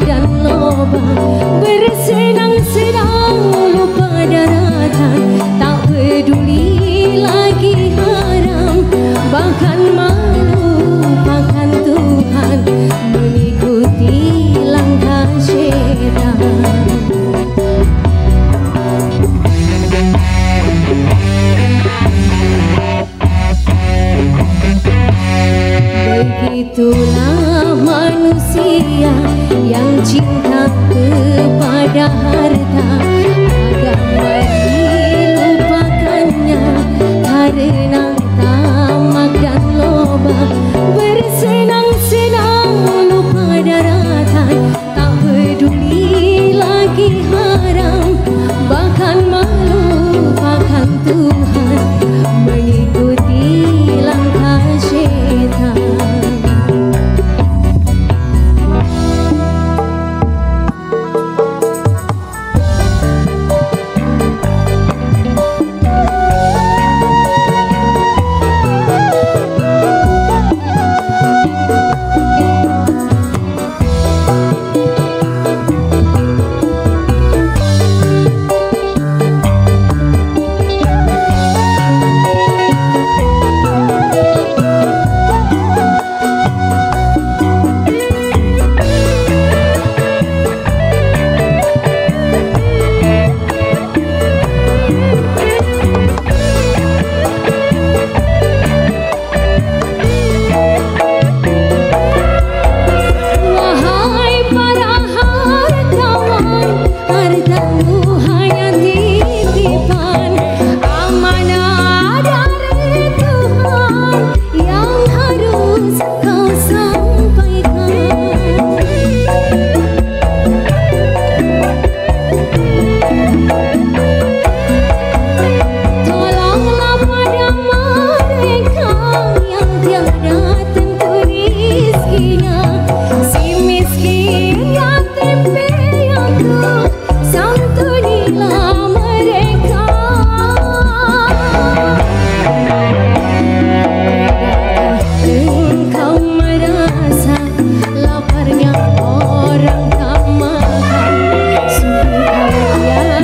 dan loba, bersenang-senang lupa daratan, tak peduli lagi haram, bahkan melupakan Tuhan, mengikuti langkah syaitan. Begitulah manusia yang cinta kepada harta, agama dilupakannya karena tamak dan loba, bersenang-senang lupa daratan, tak peduli lagi haram, bahkan melupakan Tuhan, mengikuti langkah syaitan.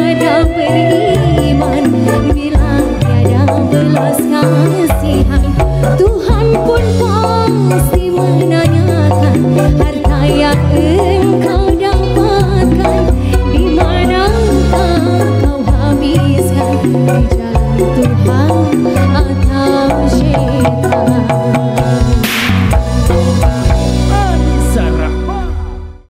Beriman bila tiada belas kasihan.